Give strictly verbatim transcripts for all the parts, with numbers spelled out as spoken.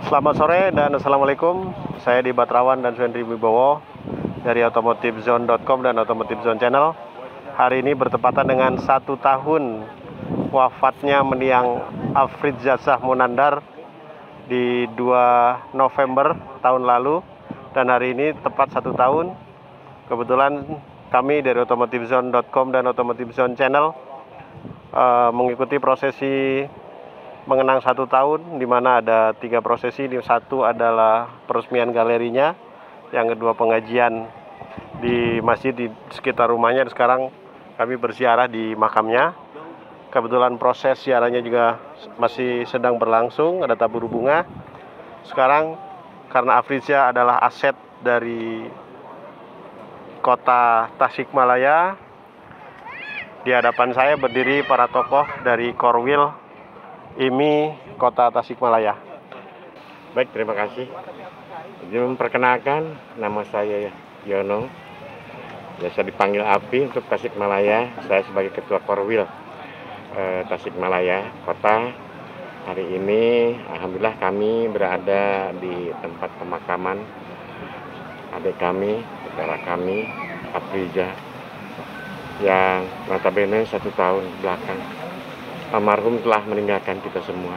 Selamat sore dan Assalamualaikum. Saya di Batrawan dan Swendri Wibowo dari otomotif zone dot com dan otomotif zone channel. Hari ini bertepatan dengan satu tahun wafatnya mendiang Afriza Shah Munandar di dua November tahun lalu. Dan hari ini tepat satu tahun. Kebetulan kami dari otomotif zone dot com dan otomotif zone channel uh, mengikuti prosesi mengenang satu tahun, di mana ada tiga prosesi. Di satu adalah peresmian galerinya, yang kedua pengajian di masjid di sekitar rumahnya. Sekarang kami berziarah di makamnya. Kebetulan proses ziarahnya juga masih sedang berlangsung, ada tabur bunga. Sekarang karena Afriza adalah aset dari kota Tasikmalaya, di hadapan saya berdiri para tokoh dari Korwil I M I Kota Tasikmalaya. Baik, terima kasih. Izin memperkenalkan, nama saya Yono, biasa dipanggil Api untuk Tasikmalaya. Saya sebagai Ketua Korwil eh, Tasikmalaya Kota. Hari ini alhamdulillah kami berada di tempat pemakaman adik kami, saudara kami, Afriza, yang notabene satu tahun belakang almarhum telah meninggalkan kita semua.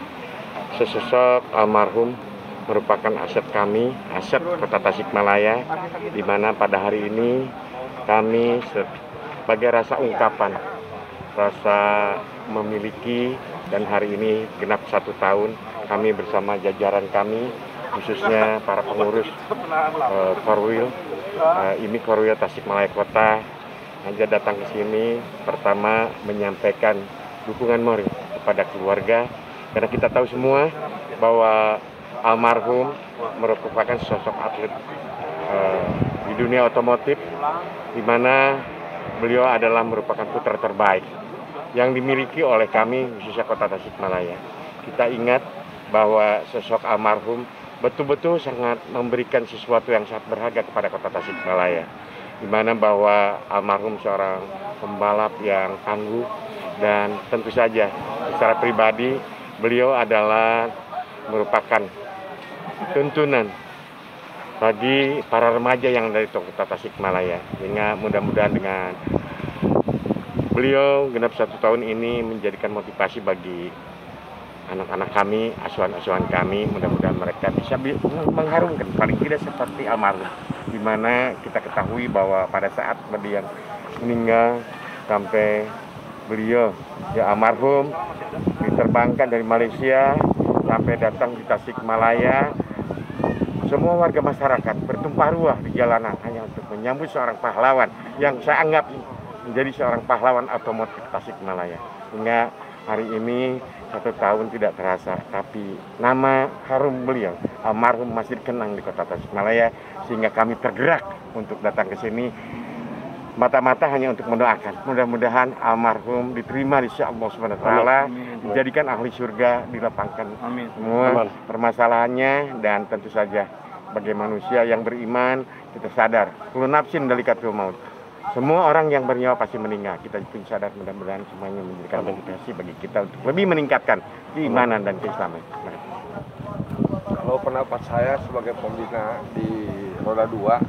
Sesosok almarhum merupakan aset kami, aset Kota Tasikmalaya, di mana pada hari ini kami sebagai rasa ungkapan, rasa memiliki, dan hari ini genap satu tahun kami bersama jajaran kami, khususnya para pengurus uh, Korwil uh, I M I Korwil Tasikmalaya Kota, aja datang ke sini pertama menyampaikan dukungan moral kepada keluarga, karena kita tahu semua bahwa almarhum merupakan sosok atlet uh, di dunia otomotif, di mana beliau adalah merupakan putra terbaik yang dimiliki oleh kami khususnya Kota Tasikmalaya. Kita ingat bahwa sosok almarhum betul-betul sangat memberikan sesuatu yang sangat berharga kepada Kota Tasikmalaya, di mana bahwa almarhum seorang pembalap yang tangguh, dan tentu saja secara pribadi beliau adalah merupakan tuntunan bagi para remaja yang dari Kota Tasikmalaya, sehingga mudah-mudahan dengan beliau genap satu tahun ini menjadikan motivasi bagi anak-anak kami, asuhan-asuhan kami. Mudah-mudahan mereka bisa mengharumkan paling tidak seperti almarhum, di mana kita ketahui bahwa pada saat beliau meninggal sampai beliau ya almarhum diterbangkan dari Malaysia sampai datang di Tasikmalaya, semua warga masyarakat bertumpah ruah di jalanan hanya untuk menyambut seorang pahlawan yang saya anggap menjadi seorang pahlawan otomotif Tasikmalaya. Hingga hari ini satu tahun tidak terasa, tapi nama harum beliau almarhum masih dikenang di Kota Tasikmalaya, sehingga kami tergerak untuk datang ke sini mata-mata hanya untuk mendoakan. Mudah-mudahan almarhum diterima di sisi Allah Subhanahu wa taala, dijadikan ahli surga, dilapangkan Amin. semua Amin. permasalahannya, dan tentu saja sebagai manusia yang beriman kita sadar kullu nafsin dalikatul maut. Semua orang yang bernyawa pasti meninggal. Kita pun sadar, mudah-mudahan semuanya menjadikan motivasi bagi kita untuk lebih meningkatkan keimanan dan keislaman. Kalau pendapat saya sebagai pembina di Roda dua,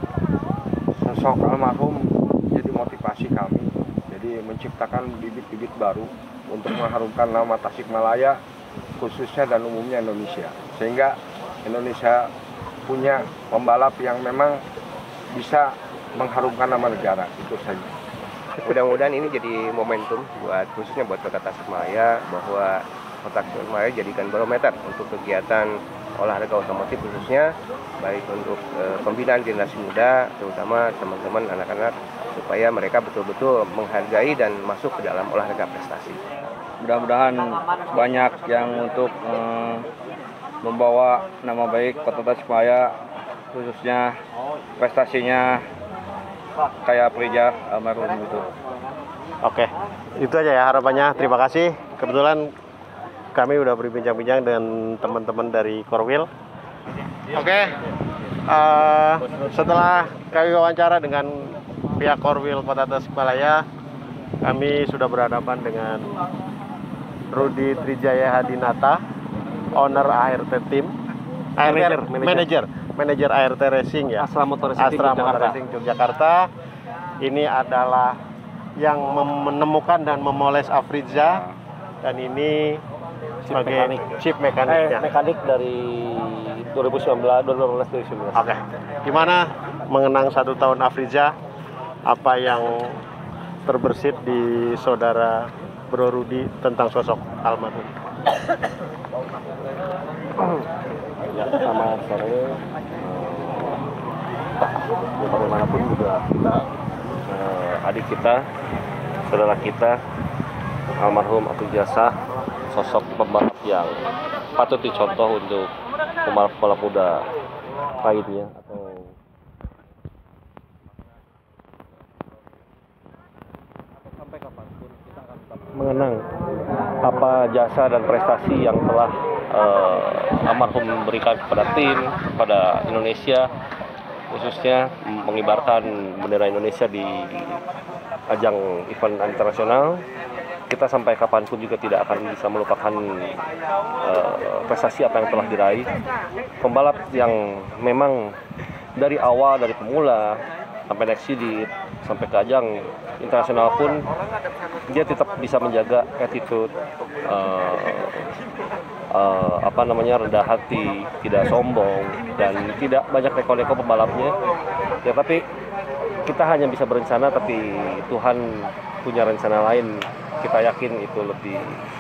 sosok almarhum jadi motivasi kami. Jadi menciptakan bibit-bibit baru untuk mengharumkan nama Tasikmalaya khususnya dan umumnya Indonesia. Sehingga Indonesia punya pembalap yang memang bisa mengharumkan nama negara, itu saja. Mudah-mudahan ini jadi momentum buat khususnya buat Kota Tasikmalaya, bahwa Kota Tasikmalaya jadikan barometer untuk kegiatan olahraga otomotif khususnya, baik untuk e, pembinaan generasi muda, terutama teman-teman anak-anak, supaya mereka betul-betul menghargai dan masuk ke dalam olahraga prestasi. Mudah-mudahan banyak yang untuk e, membawa nama baik Kota Tasikmalaya, khususnya prestasinya kayak Afriza almarhum itu. Oke, itu aja ya harapannya. Terima kasih. Kebetulan kami udah berbincang-bincang dengan teman-teman dari Korwil. Oke, uh, setelah kami wawancara dengan pihak Korwil Kota Tasikmalaya, kami sudah berhadapan dengan Rudi Trijaya Hadinata, owner A R T Team, Manager, manager, manager A R T Racing ya. Astra Motor Racing Astra Motor Yogyakarta. Racing Yogyakarta. Ini adalah yang menemukan dan memoles Afrizza, dan ini sebagai mekanik. chip Eh, mekaniknya. mekanik dari dua ribu sembilan belas, dua ribu delapan belas, dua ribu sembilan belas. Oke, gimana mengenang satu tahun Afrizza? Apa yang terbersit di saudara Bro Rudi tentang sosok almarhum? Ya, selamat sore. Ya, bagaimanapun juga kita, eh, adik kita, saudara kita, almarhum Afrizza, sosok pembalap yang patut dicontoh untuk pembalap-pembalap muda lainnya atau sampai kapanpun kita akan tetap mengenang apa jasa dan prestasi yang telah uh, almarhum berikan kepada tim, kepada Indonesia, khususnya mengibarkan bendera Indonesia di ajang event internasional. Kita sampai kapanpun juga tidak akan bisa melupakan uh, prestasi apa yang telah diraih. Pembalap yang memang dari awal, dari pemula sampai naik sidit, sampai ke ajang internasional pun dia tetap bisa menjaga attitude, uh, uh, apa namanya, rendah hati, tidak sombong, dan tidak banyak neko-neko pembalapnya. Ya, tapi kita hanya bisa berencana, tapi Tuhan punya rencana lain. Kita yakin itu lebih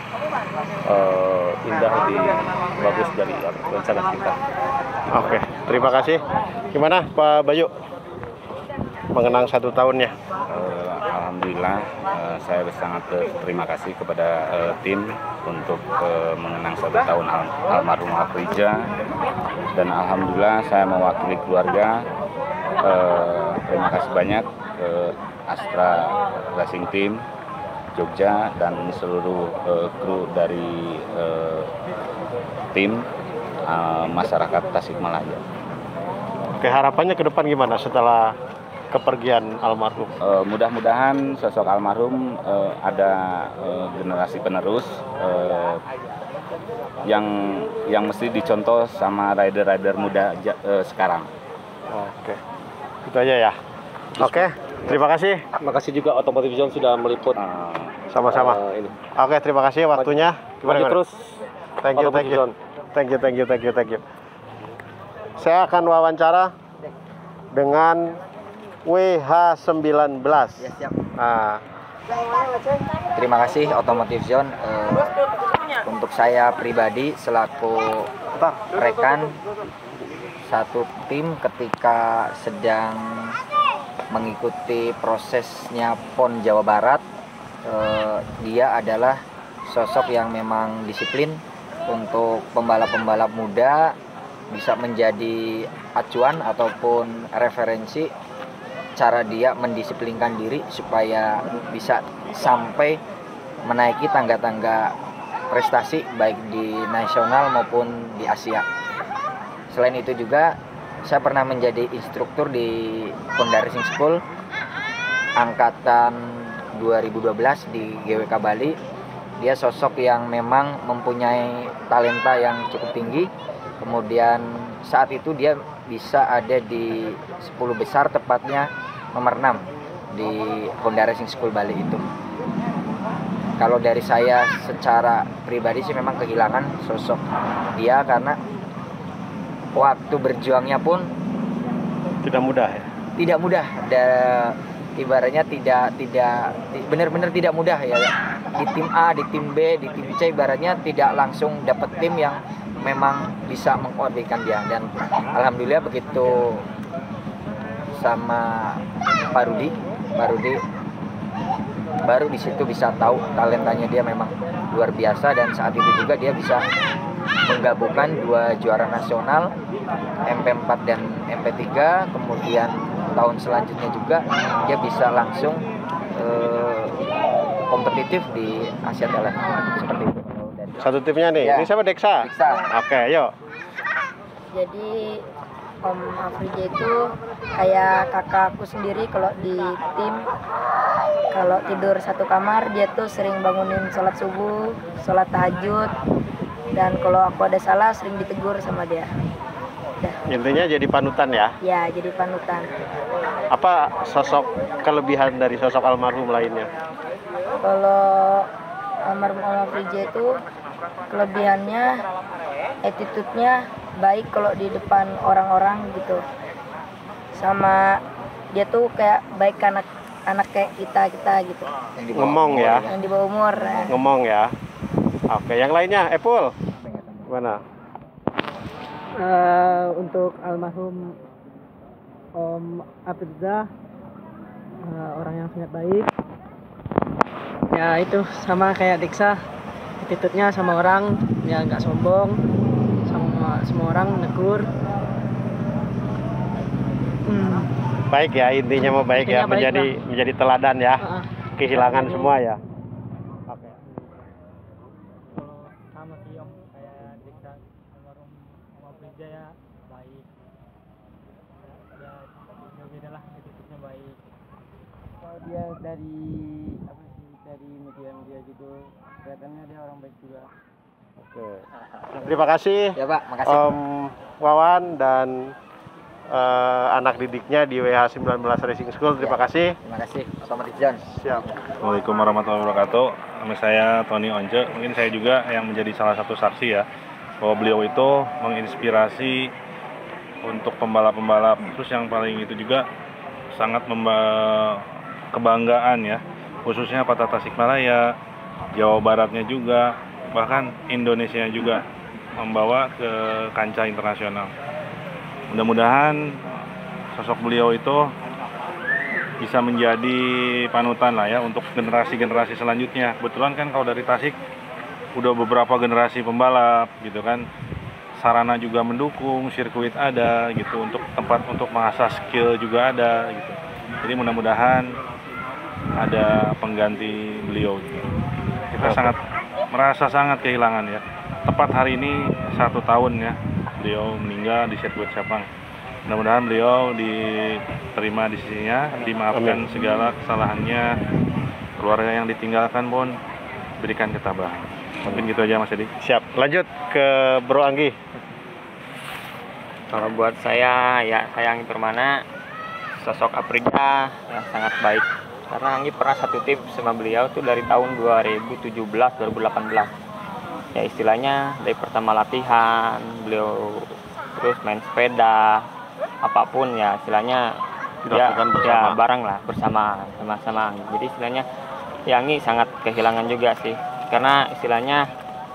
uh, indah, lebih bagus dari rencana kita. Oke, terima kasih. Gimana Pak Bayu mengenang satu tahunnya? Uh, Alhamdulillah, uh, saya sangat berterima kasih kepada uh, tim untuk uh, mengenang satu tahun al almarhum Afrizza, dan alhamdulillah saya mewakili keluarga. Uh, terima kasih banyak ke Astra Racing Team Jogja dan seluruh uh, kru dari uh, tim uh, masyarakat Tasikmalaya. Oke, harapannya ke depan gimana setelah kepergian almarhum? Uh, mudah-mudahan sosok almarhum uh, ada uh, generasi penerus uh, yang yang mesti dicontoh sama rider-rider muda uh, sekarang. Oke, itu aja ya. Oke, terima kasih. Terima kasih juga Automotive Zone sudah meliput. Sama-sama. uh, ini. Oke, terima kasih waktunya. Maju gimana? terus. Thank you, thank you. Thank you, thank you, thank you, thank you. Saya akan wawancara dengan W H sembilan belas. Ya, siap. Nah, Terima kasih Automotive Zone. Eh, untuk saya pribadi selaku rekan satu tim ketika sedang mengikuti prosesnya P O N Jawa Barat, eh, dia adalah sosok yang memang disiplin untuk pembalap-pembalap muda, bisa menjadi acuan ataupun referensi cara dia mendisiplinkan diri supaya bisa sampai menaiki tangga-tangga prestasi baik di nasional maupun di Asia. Selain itu juga saya pernah menjadi instruktur di Honda Racing School angkatan dua ribu dua belas di G W K Bali. Dia sosok yang memang mempunyai talenta yang cukup tinggi. Kemudian saat itu dia bisa ada di sepuluh besar, tepatnya nomor enam di Honda Racing School Bali itu. Kalau dari saya secara pribadi sih memang kehilangan sosok dia, karena waktu berjuangnya pun tidak mudah ya. Tidak mudah, dan ibaratnya tidak tidak benar-benar tidak mudah ya. Di tim A, di tim B, di tim C ibaratnya tidak langsung dapat tim yang memang bisa mengkoordinasikan dia. Dan alhamdulillah begitu sama Pak Rudi, Pak Rudi baru di situ bisa tahu talentanya dia memang luar biasa, dan saat itu juga dia bisa menggabungkan dua juara nasional M P empat dan M P tiga, kemudian tahun selanjutnya juga dia bisa langsung eh, kompetitif di Asia Talent seperti itu. Satu timnya nih, Ya. ini siapa? Deksa? Deksa. Oke, yuk. Jadi Om Afrizza itu kayak kakakku sendiri kalau di tim. Kalau tidur satu kamar, dia tuh sering bangunin sholat subuh, sholat tahajud. dan kalau aku ada salah sering ditegur sama dia. Udah. Intinya jadi panutan ya. Ya, jadi panutan. Apa sosok kelebihan dari sosok almarhum lainnya? Kalau almarhum Om Afrija itu kelebihannya attitude-nya baik kalau di depan orang-orang gitu. Sama dia tuh kayak baik ke anak anak kayak kita kita gitu. Ngomong ya. Yang di bawah umur. Nah. Ngomong ya. Oke, yang lainnya, Epul. Gimana? Uh, untuk almarhum Om Afrija, uh, orang yang sangat baik. Ya itu sama kayak Diksa, attitude-nya sama orang ya nggak sombong, sama semua orang negur. Hmm. Baik ya, intinya mau baik Intinya ya, baik menjadi lah. menjadi teladan ya. Uh-uh. Kehilangan Jadi- semua ya. Oke. Kalau sama sih Om, kayak Diksa almarhum Om Afrija ya baik. Ya, ya beda lah, attitude-nya baik. Kalau dia dari apa sih dari media-media gitu kelihatannya dia orang baik juga. Oke. Terima kasih Ya Pak, makasih. Om Wawan dan eh, anak didiknya di W H sembilan belas Racing School. Terima kasih. Terima kasih, Otomotif John. Siap. Assalamualaikum warahmatullahi wabarakatuh. Nama saya Tony Once. Mungkin saya juga yang menjadi salah satu saksi ya bahwa beliau itu menginspirasi untuk pembalap-pembalap. Terus yang paling itu juga sangat membawa kebanggaan ya, khususnya Kota Tasikmalaya, Jawa Baratnya juga, bahkan Indonesia juga membawa ke kancah internasional. Mudah-mudahan sosok beliau itu bisa menjadi panutan lah ya untuk generasi-generasi selanjutnya. Kebetulan kan kalau dari Tasik udah beberapa generasi pembalap gitu kan, sarana juga mendukung, sirkuit ada gitu, untuk tempat untuk mengasah skill juga ada gitu. Jadi mudah-mudahan ada pengganti beliau gitu. Kita sangat merasa sangat kehilangan ya. Tepat hari ini satu tahun ya beliau meninggal di sirkuit Sepang. Mudah-mudahan beliau diterima di sisinya, dimaafkan segala kesalahannya, keluarga yang ditinggalkan pun berikan ketabahan. Mungkin gitu aja Mas Edi. Siap. Lanjut ke Bro Anggi. Kalau buat saya ya saya Anggi Permana, sosok Afrija ya sangat baik. Karena Anggi pernah satu tim sama beliau tuh dari tahun dua ribu tujuh belas dua ribu delapan belas. Ya istilahnya dari pertama latihan, beliau terus main sepeda, apapun ya istilahnya ya, Dilakukan bersama. ya bareng lah bersama sama-sama. Jadi istilahnya ya Anggi sangat kehilangan juga sih. Karena istilahnya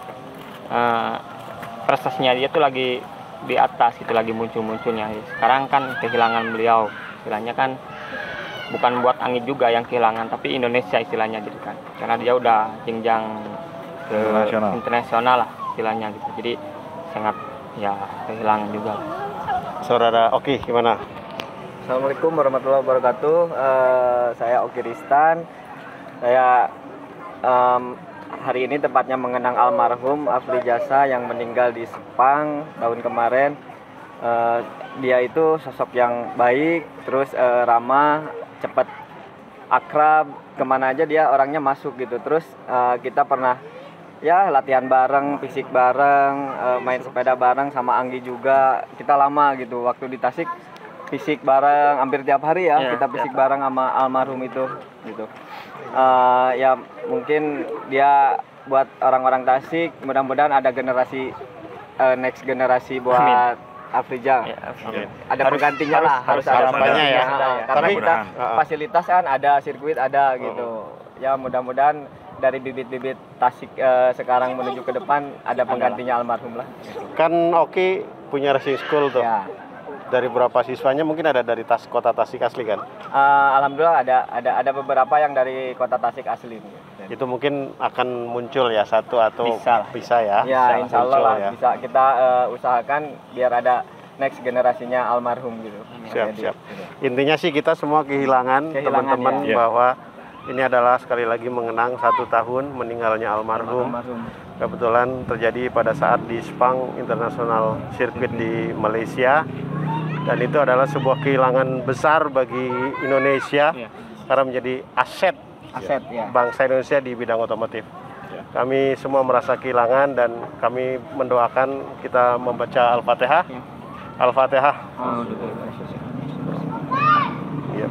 eh, prestasinya dia tuh lagi di atas gitu, lagi muncul-munculnya. Sekarang kan kehilangan beliau, istilahnya kan bukan buat Anggi juga yang kehilangan, tapi Indonesia istilahnya gitu kan. Karena dia udah jenjang ke Internasional. internasional lah istilahnya gitu. Jadi sangat ya kehilangan juga. Saudara Oki, gimana? Assalamualaikum warahmatullahi wabarakatuh. Eh, saya Oki Ristan. Saya em, hari ini tepatnya mengenang almarhum Afrijasa yang meninggal di Sepang tahun kemarin. Eh, dia itu sosok yang baik, terus eh, ramah, cepat akrab, kemana aja dia orangnya masuk gitu. Terus eh, kita pernah ya latihan bareng, fisik bareng, eh, main sepeda bareng sama Anggi juga. Kita lama gitu waktu di Tasik fisik bareng hampir tiap hari ya, Ya, kita fisik bareng sama almarhum itu gitu. Eh, ya mungkin dia buat orang-orang Tasik, mudah-mudahan ada generasi eh, next generasi buat Afrija. Ya, Oke. Ada Harus- penggantinya harus- lah, harus ada harapannya ya. penggantinya, karena Tapi- kita Heeh. fasilitas kan ada, sirkuit ada gitu. Ya mudah-mudahan dari bibit-bibit Tasik eh, sekarang menuju ke depan ada penggantinya almarhum lah. Kan Oki punya racing school tuh. Ya. Dari berapa siswanya mungkin ada dari tas kota Tasik asli kan? Eh, alhamdulillah ada ada ada beberapa yang dari kota Tasik asli. Itu mungkin akan muncul ya satu atau Bisa lah. bisa ya. Ya Bisa insya Allah muncul lah ya. bisa kita eh, usahakan biar ada next generasinya almarhum gitu. Siap, Jadi, siap. gitu. Intinya sih kita semua kehilangan, Kehilangan, teman-teman ya. bahwa ini adalah sekali lagi mengenang satu tahun meninggalnya almarhum. Almarhum. Kebetulan terjadi pada saat di Sepang International Circuit di Malaysia, dan itu adalah sebuah kehilangan besar bagi Indonesia Iya. karena menjadi aset Aset ya. bangsa Indonesia di bidang otomotif. Ya. Kami semua merasa kehilangan dan kami mendoakan, kita membaca Al-Fatihah. Ya. Al-Fatihah. Iya.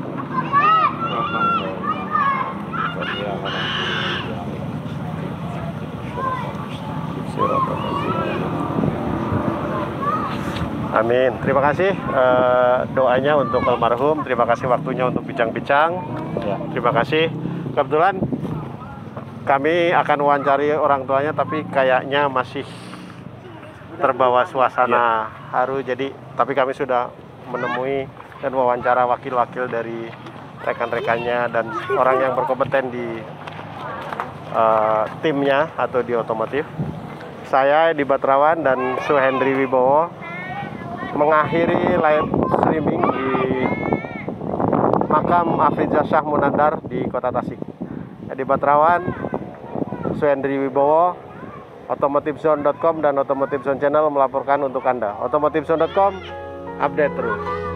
Amin. Terima kasih eh, doanya untuk almarhum. Terima kasih waktunya untuk bincang-bincang. Ya. Terima kasih. Kebetulan kami akan wawancari orang tuanya, tapi kayaknya masih terbawa suasana haru. Jadi, tapi kami sudah menemui dan wawancara wakil-wakil dari rekan-rekannya dan orang yang berkompeten di uh, timnya atau di otomotif. Saya di Batrawan dan Suhendri Wibowo mengakhiri live streaming di makam Afrija Shah Munandar di Kota Tasik. Di Batrawan, Suhendri Wibowo, otomotifzone dot com dan Otomotif Zone Channel melaporkan untuk Anda. otomotifzone dot com update terus.